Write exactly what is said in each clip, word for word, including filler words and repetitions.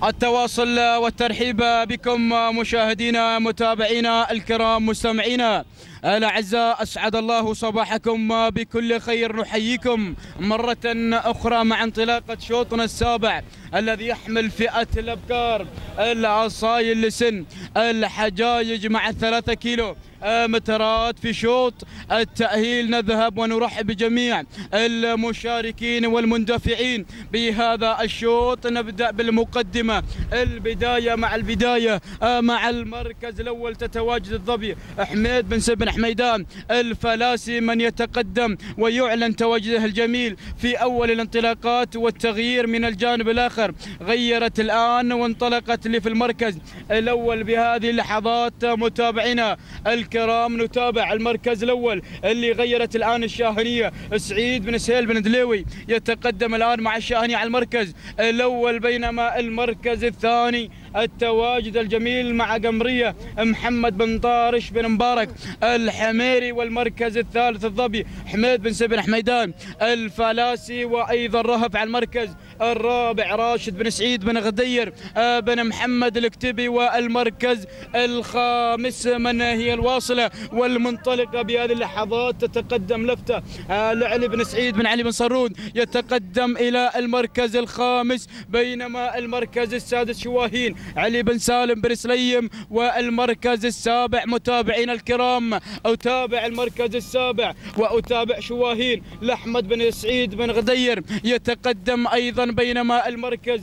التواصل والترحيب بكم مشاهدينا متابعينا الكرام مستمعينا الأعزاء، أسعد الله صباحكم بكل خير. نحييكم مرة أخرى مع انطلاقة شوطنا السابع الذي يحمل فئة الأبكار، العصاي اللسن، الحجايج مع الثلاثة كيلو مترات. في شوط التأهيل نذهب ونرحب بجميع المشاركين والمندفعين بهذا الشوط. نبدأ بالمقدمة، البداية مع البداية مع المركز الأول تتواجد الظبي حميد بن سبن حميدان الفلاسي من يتقدم ويعلن تواجده الجميل في أول الانطلاقات، والتغيير من الجانب الآخر غيرت الآن وانطلقت لي في المركز الأول بهذه اللحظات. متابعينا الكرام نتابع المركز الأول اللي غيرت الآن الشاهنية. سعيد بن سهيل بن دليوي يتقدم الآن مع الشاهنية على المركز الأول، بينما المركز الثاني التواجد الجميل مع قمرية محمد بن طارش بن مبارك الحميري، والمركز الثالث الظبي حميد بن سبن حميدان الفلاسي، وأيضا رهف على المركز الرابع راشد بن سعيد بن غدير بن محمد الكتبي، والمركز الخامس من هي الواصلة والمنطلقة بهذه اللحظات تتقدم لفتة لعلي بن سعيد بن علي بن صرود يتقدم إلى المركز الخامس، بينما المركز السادس شواهين علي بن سالم بن سليم، والمركز السابع متابعينا الكرام أتابع المركز السابع وأتابع شواهين لأحمد بن سعيد بن غدير يتقدم أيضا، بينما المركز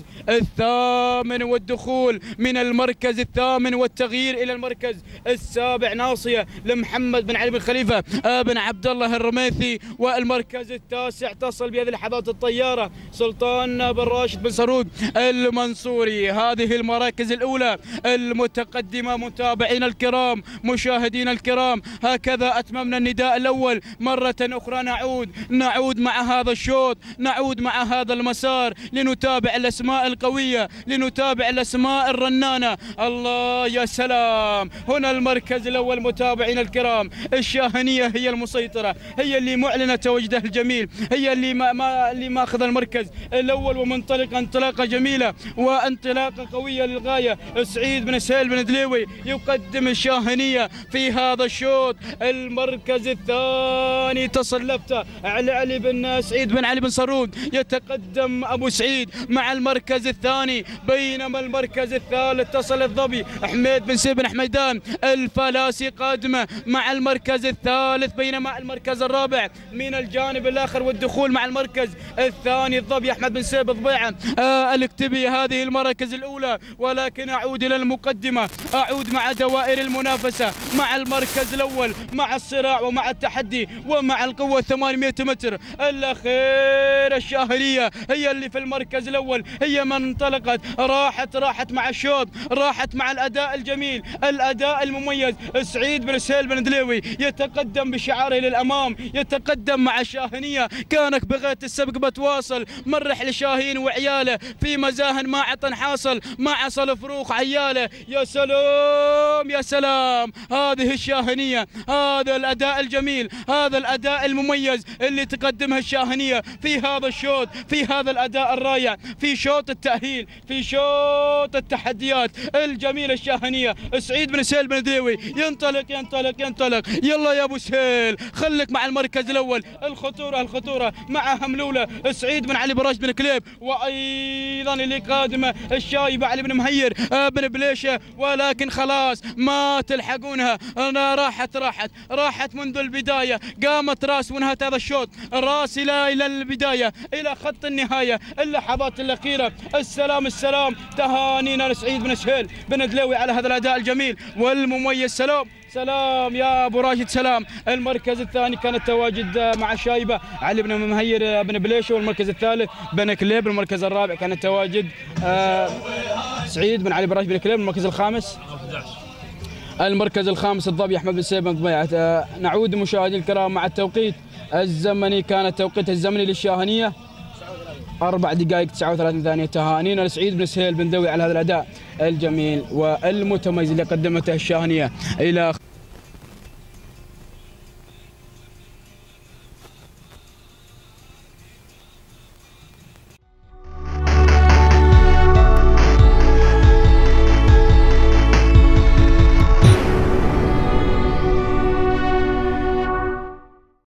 الثامن والدخول من المركز الثامن والتغيير إلى المركز السابع ناصية لمحمد بن علي بن خليفة بن عبد الله الرميثي، والمركز التاسع تصل بهذه اللحظات الطيارة سلطان بن راشد بن سرود المنصوري. هذه المراكز الأولى المتقدمة متابعينا الكرام مشاهدينا الكرام، هكذا أتممنا النداء الأول. مرة أخرى نعود نعود مع هذا الشوط، نعود مع هذا المسار لنتابع الأسماء القوية، لنتابع الأسماء الرنانة. الله يا سلام، هنا المركز الأول متابعينا الكرام، الشاهنية هي المسيطرة، هي اللي معلنة تواجدها الجميل، هي اللي ما, ما اللي ماخذ المركز الأول ومنطلقة انطلاقة جميلة وانطلاقة قوية للغاية. سعيد بن سهيل بن دليوي يقدم الشاهنية في هذا الشوط. المركز الثاني تصل لفته على علي بن سعيد بن علي بن صرود يتقدم أبو سعيد مع المركز الثاني، بينما المركز الثالث تصل الظبي حميد بن سبن حميدان الفلاسي قادمة مع المركز الثالث، بينما المركز الرابع من الجانب الآخر والدخول مع المركز الثاني الظبي أحمد بن سيب ضبيعة آه الكتبي. هذه المراكز الأولى، ولكن أعود إلى المقدمة، أعود مع دوائر المنافسة، مع المركز الأول، مع الصراع ومع التحدي ومع القوة ثمانمئة متر. الأخير الشاهنية هي اللي في المركز الأول، هي من انطلقت، راحت راحت مع الشوط، راحت مع الأداء الجميل، الأداء المميز. سعيد بن سهيل بن دليوي يتقدم بشعاره للأمام، يتقدم مع الشاهنية. كانك بغيت السبق بتواصل، مرح لشاهين وعياله في مزاهن ما عطن حاصل، ما عصل فروخ عياله. يا سلام يا سلام، هذه الشاهنية، هذا الأداء الجميل، هذا الأداء المميز اللي تقدمها الشاهنية في هذا الشوط، في هذا الأداء الرائع، في شوط التأهيل، في شوط التحديات الجميلة. الشاهنية سعيد بن سهيل بن دليوي ينطلق ينطلق ينطلق، يلا يا أبو سهيل خليك مع المركز الأول. الخطورة الخطورة مع هملولة سعيد بن علي بن راشد بن كليب، وأيضا اللي قادمة الشايبة علي بن مهير بن بليشة، ولكن خلاص ما تلحقونها. أنا راحت راحت راحت منذ البداية، قامت راس ونهت هذا الشوط، راس إلى إلى البداية إلى خط النهاية، اللحظات الأخيرة. السلام السلام، تهانينا لسعيد بن سهيل بن دليوي على هذا الأداء الجميل والمميز. سلام سلام يا ابو راشد سلام. المركز الثاني كان التواجد مع الشايبه علي بن مهير بن بليشه، والمركز الثالث بن كليب. المركز الرابع كان التواجد آه سعيد بن علي بن راشد بن كليب. المركز الخامس المركز الخامس الظبي احمد بن سيب بن ضبيعه. آه نعود مشاهدينا الكرام مع التوقيت الزمني، كان التوقيت الزمني للشاهنيه أربع دقائق تسعة وثلاثين ثانية. تهانينا لسعيد بن سهيل بن دليوي على هذا الأداء الجميل والمتميز اللي قدمته الشاهنية إلى